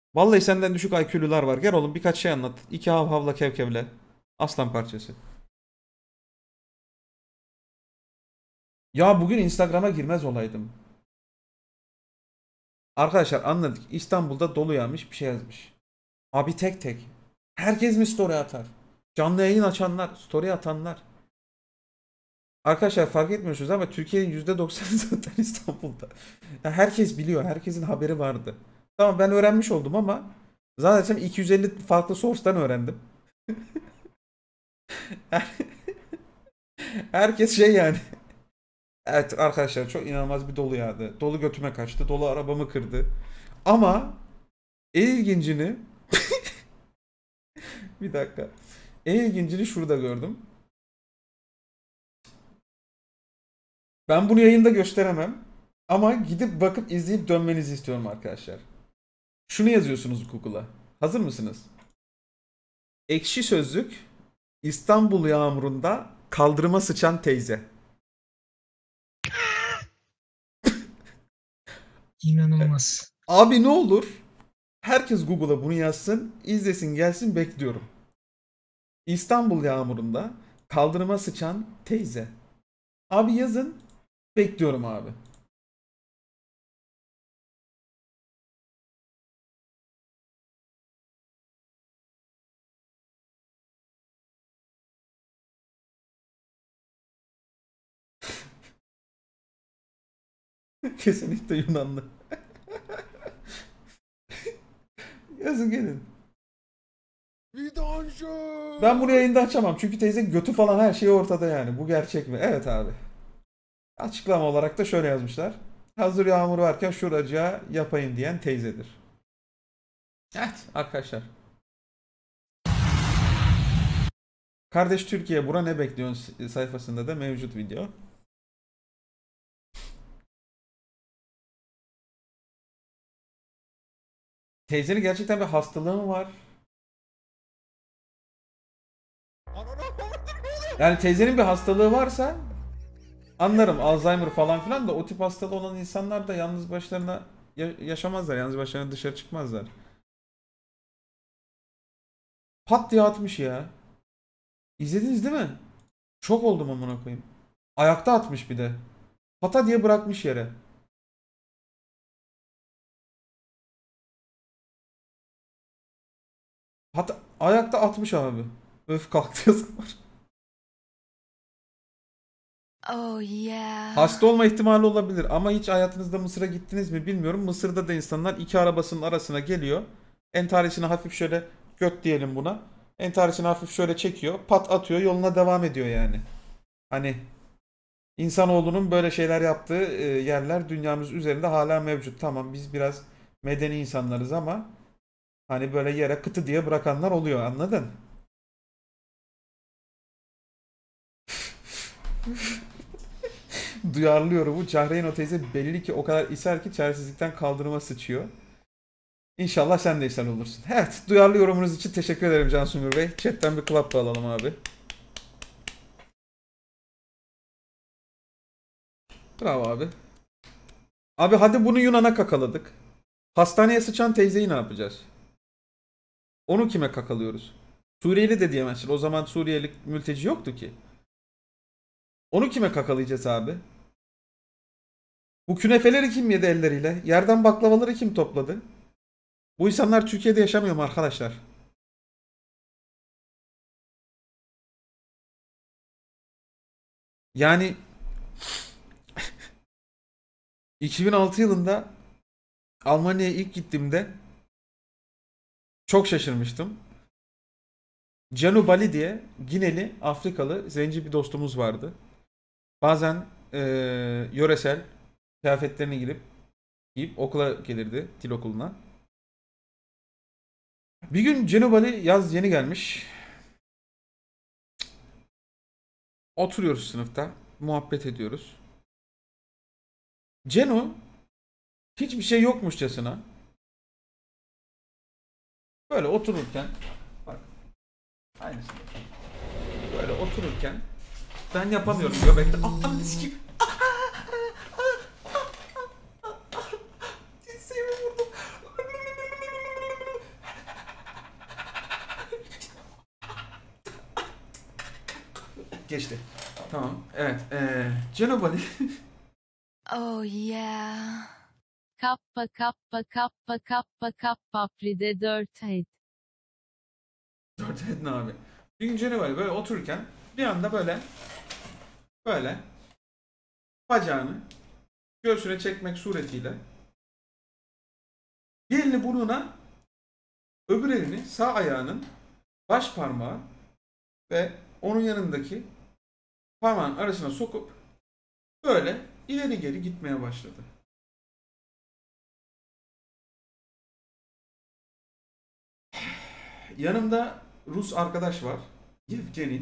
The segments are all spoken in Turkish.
Vallahi senden düşük IQ'lular var. Gel oğlum birkaç şey anlat. İki hav havla kevkevle. Aslan parçası. Ya bugün Instagram'a girmez olaydım. Arkadaşlar anladık. İstanbul'da dolu yağmış bir şey yazmış. Abi tek tek. Herkes mi story atar? Canlı yayın açanlar, story atanlar. Arkadaşlar fark etmiyorsunuz ama Türkiye'nin %90'ı zaten İstanbul'da. Ya herkes biliyor, herkesin haberi vardı. Tamam ben öğrenmiş oldum ama zaten 250 farklı source'tan öğrendim. Herkes şey yani. Evet arkadaşlar çok inanılmaz bir dolu yağdı. Dolu götüme kaçtı, dolu arabamı kırdı. Ama en ilgincini bir dakika. En ilgincini şurada gördüm. Ben bunu yayında gösteremem. Ama gidip bakıp izleyip dönmenizi istiyorum arkadaşlar. Şunu yazıyorsunuz Google'a. Hazır mısınız? Ekşi Sözlük İstanbul yağmurunda kaldırıma sıçan teyze. İnanılmaz. Abi ne olur herkes Google'a bunu yazsın, izlesin gelsin bekliyorum. İstanbul yağmurunda kaldırıma sıçan teyze. Abi yazın bekliyorum abi. Kesinlikle Yunanlı. Yazın gelin. Vidancı. Ben bunu yayında açamam çünkü teyze götü falan her şey ortada yani. Bu gerçek mi? Evet abi. Açıklama olarak da şöyle yazmışlar. Hazır yağmur varken şuracığa yapayım diyen teyzedir. Evet arkadaşlar. Kardeş Türkiye bura ne bekliyorsun sayfasında da mevcut video. Teyzenin gerçekten bir hastalığı mı var? Yani teyzenin bir hastalığı varsa anlarım Alzheimer falan filan da o tip hastalığı olan insanlar da yalnız başlarına yaşamazlar. Yalnız başlarına dışarı çıkmazlar. Pat diye atmış ya. İzlediniz değil mi? Şok oldum amına koyayım. Ayakta atmış bir de. Pata diye bırakmış yere. Hatta ayakta atmış abi. Öf kalktı zaman. Oh yeah. Hasta olma ihtimali olabilir ama hiç hayatınızda Mısır'a gittiniz mi bilmiyorum. Mısır'da da insanlar iki arabasının arasına geliyor. Entaresini hafif şöyle göt diyelim buna. Entaresini hafif şöyle çekiyor. Pat atıyor yoluna devam ediyor yani. Hani insanoğlunun böyle şeyler yaptığı yerler dünyamız üzerinde hala mevcut. Tamam biz biraz medeni insanlarız ama hani böyle yere kıtı diye bırakanlar oluyor anladın? Duyarlı yorumu Cahreyn teyze belli ki o kadar ishal ki çaresizlikten kaldırıma sıçıyor. İnşallah sen de ishal olursun. Evet duyarlı yorumunuz için teşekkür ederim Cansungur Bey. Chatten bir clap da alalım abi. Bravo abi. Abi hadi bunu Yunan'a kakaladık. Hastaneye sıçan teyzeyi ne yapacağız? Onu kime kakalıyoruz? Suriyeli de diyemezsin. O zaman Suriyeli mülteci yoktu ki. Onu kime kakalayacağız abi? Bu künefeleri kim yedi elleriyle? Yerden baklavaları kim topladı? Bu insanlar Türkiye'de yaşamıyor mu arkadaşlar? Yani 2006 yılında Almanya'ya ilk gittiğimde çok şaşırmıştım. Canu Bali diye Gineli, Afrikalı zenci bir dostumuz vardı. Bazen yöresel kıyafetlerini giyip okula gelirdi, dil okuluna. Bir gün Canu Bali yaz yeni gelmiş. Oturuyoruz sınıfta, muhabbet ediyoruz. Canu hiçbir şey yokmuşçasına böyle otururken bak aynısı. Böyle otururken ben yapamıyorum göbekte. Ah gibi. Dirseğimi vurdum. geçti. Tamam. Evet. Cenobali. Oh yeah. Kappa kappa kappa kappa kappa pride 4 head. 4 ne abi? Bir gün Cenobali böyle otururken bir anda böyle bacağını göğsüne çekmek suretiyle bir elini burnuna, öbür elini sağ ayağının baş parmağı ve onun yanındaki parmağın arasına sokup böyle ileri geri gitmeye başladı. Yanımda Rus arkadaş var. Yevgeni.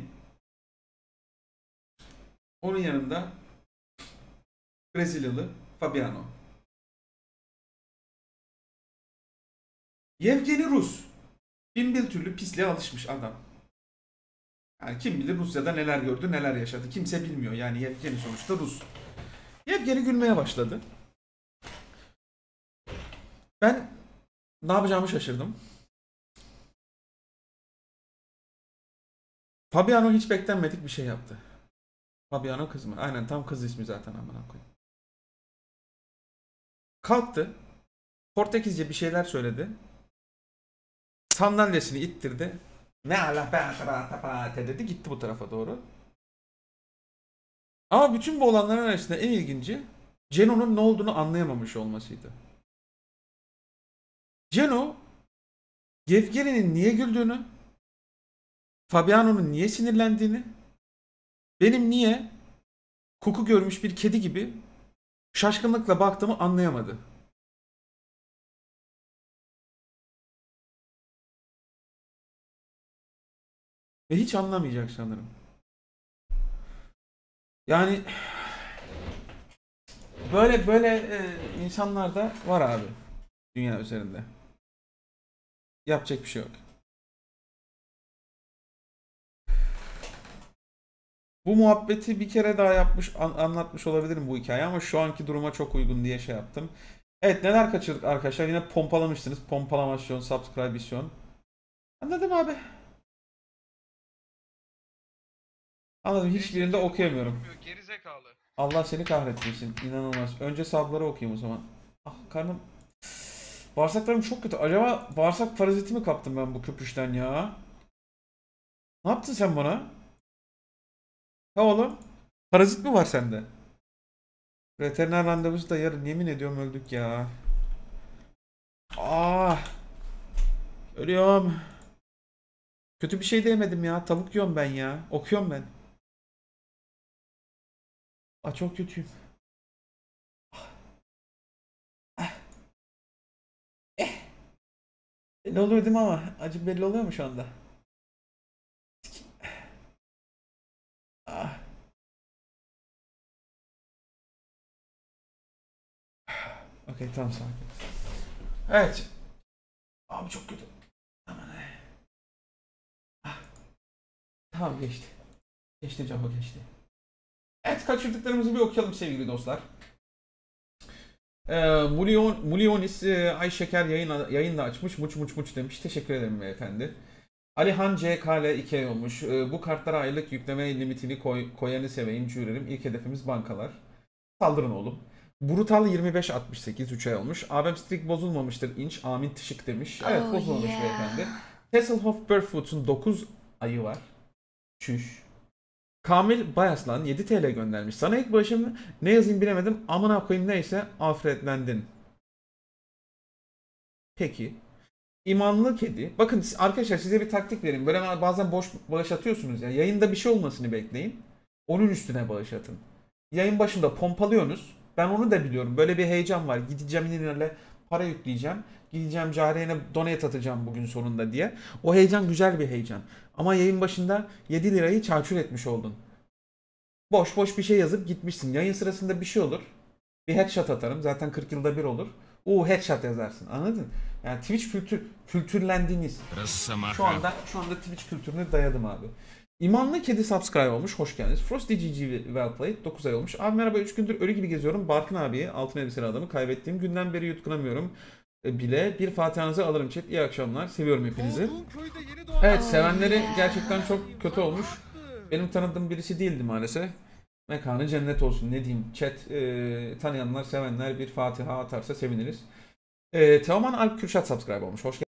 Onun yanında Brezilyalı Fabiano. Yevgeni Rus. Bin bir türlü pisliğe alışmış adam. Yani kim bilir Rusya'da neler gördü, neler yaşadı. Kimse bilmiyor. Yani Yevgeni sonuçta Rus. Yevgeni gülmeye başladı. Ben ne yapacağımı şaşırdım. Fabiano hiç beklenmedik bir şey yaptı. Fabiano kız mı? Aynen, tam kız ismi zaten, amına koyayım. Kalktı. Portekizce bir şeyler söyledi. Sandalyesini ittirdi. Ne ala dedi, gitti bu tarafa doğru. Ama bütün bu olanların arasında en ilginci Ceno'nun ne olduğunu anlayamamış olmasıydı. Ceno, Yevgeni'nin niye güldüğünü, Fabiano'nun niye sinirlendiğini, benim niye koku görmüş bir kedi gibi şaşkınlıkla baktığımı anlayamadı. Ve hiç anlamayacak sanırım. Yani böyle insanlar da var abi dünya üzerinde. Yapacak bir şey yok. Bu muhabbeti bir kere daha anlatmış olabilirim bu hikaye ama şu anki duruma çok uygun diye şey yaptım. Evet, neler kaçırdık arkadaşlar? Yine pompalamışsınız. Pompalamasyon, subscribeisyon. Anladım abi. Anladım. Hiçbirinde okuyamıyorum. Gerizekalı. Allah seni kahretmesin. İnanılmaz. Önce sabları okuyayım o zaman. Ah, karnım. Bağırsaklarım çok kötü. Acaba bağırsak paraziti mi kaptım ben bu köpüşten ya? Ne yaptın sen bana? Ha oğlum. Parazit mi var sende? Veteriner randevusu da yarın. Yemin ediyorum öldük ya. Ah. Ölüyorum. Kötü bir şey de yemedim ya. Tavuk yiyorum ben ya. Okuyorum ben. Ah, çok kötüyüm. Ne oluyor değil mi ama? Acı belli oluyor mu şu anda? Ah. Okey, tamam, sakin. Evet. Abi çok kötü. Aman. Ah. Tamam, geçti. Geçti Cabo, geçti. Evet, kaçırdıklarımızı bir okuyalım sevgili dostlar. Mulyonis Ay Şeker yayın da açmış. Muç demiş. Teşekkür ederim beyefendi. Alihan CKL 2 ay olmuş. Bu kartlara aylık yükleme limitini koyanı seveyim, cürerim. İlk hedefimiz bankalar. Saldırın oğlum. Brutal 2568 3 ay olmuş. Abim strik bozulmamıştır. İnç amin tışık demiş. Evet, Oh bozulmamış yeah. beyefendi. Hasselhoff Barefoot'un 9 ayı var. Çüş. Kamil Bayaslan 7 TL göndermiş. Sana ilk başım ne yazayım bilemedim. Amına koyayım, neyse afretlendin. Peki. İmanlı kedi. Bakın arkadaşlar, size bir taktik vereyim. Böyle bazen boş bağış atıyorsunuz ya. Yayında bir şey olmasını bekleyin. Onun üstüne bağış atın. Yayın başında pompalıyorsunuz. Ben onu da biliyorum. Böyle bir heyecan var. Gideceğim yine para yükleyeceğim. Gideceğim Cahreyn'e donate atacağım bugün sonunda diye. O heyecan güzel bir heyecan. Ama yayın başında 7 lirayı çarçur etmiş oldun. Boş bir şey yazıp gitmişsin. Yayın sırasında bir şey olur. Bir headshot atarım. Zaten 40 yılda bir olur. Headshot yazarsın. Anladın? Yani Twitch kültürlendiniz. Şu anda Twitch kültürüne dayadım abi. İmanlı Kedi subscribe olmuş. Hoş geldiniz. Frosty GG well played. 9 ay olmuş. Abi merhaba, 3 gündür ölü gibi geziyorum. Barkın abiyi, altın elbiseli adamı kaybettiğim günden beri yutkunamıyorum bile. Bir fatihanızı alırım chat. İyi akşamlar. Seviyorum hepinizi. Evet, sevenleri gerçekten çok kötü olmuş. Benim tanıdığım birisi değildi maalesef. Mekanı cennet olsun, ne diyeyim. Chat tanıyanlar, sevenler bir Fatiha atarsa seviniriz. Teoman Alp Kürşat subscribe olmuş. Hoş geldin.